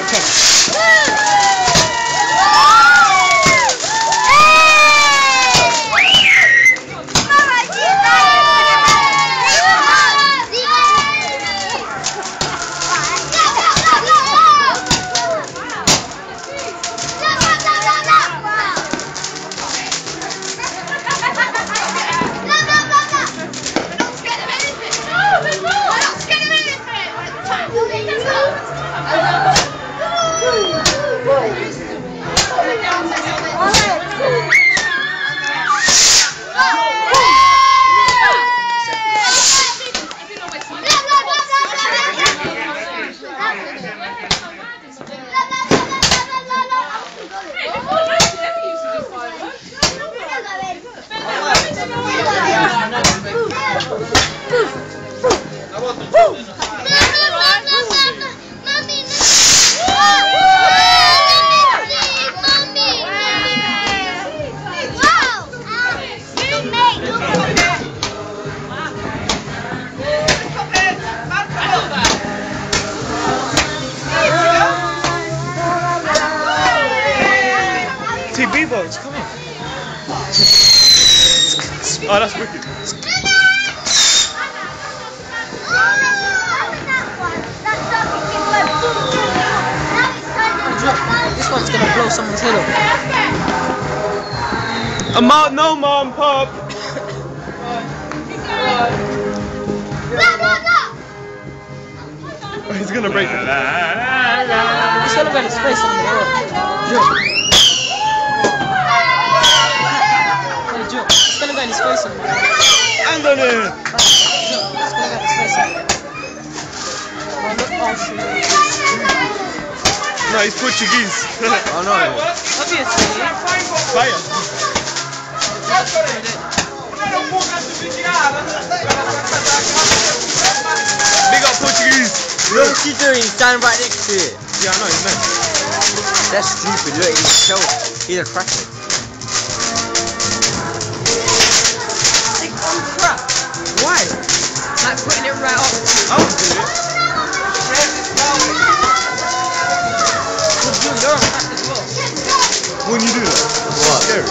Beatbox, come on. Oh, that's wicked. This one's gonna blow someone's head off. No, Mom, Pop. He's gonna break it. He's gonna go to space on the floor. Jump. It's gonna go in his face on the floor. Hand on it. It's gonna go in his face on the floor. No, he's Portuguese. Oh no. Obviously. Fire. Big up Portuguese. Look what he's doing, he's standing right next to it. Yeah, I know, he's nice. That's stupid, look, he's a crackhead. Crap. Why? Like putting it right up. I would do it. You're a crack as well. When you do that. What? Scary.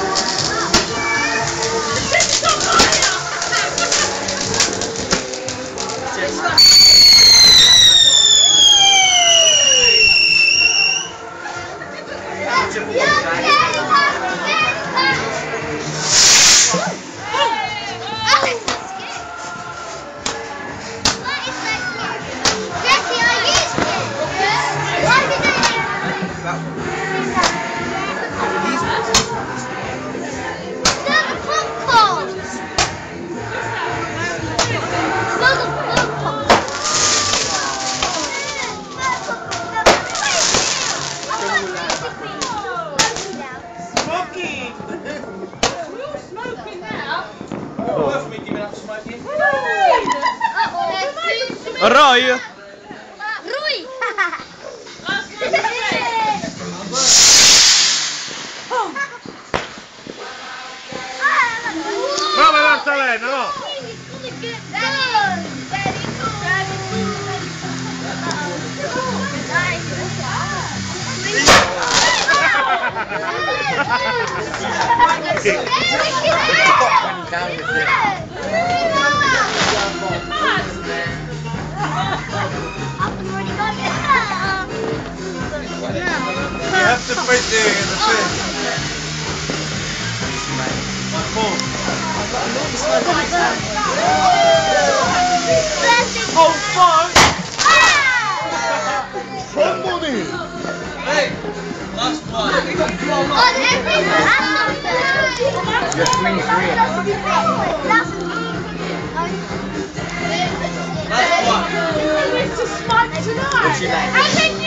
Roy! Rui! Brava Maddalena, no! You have to put there in the thing. Oh fuck! Somebody! Hey! Last one! You're 23. Last one! What's your name?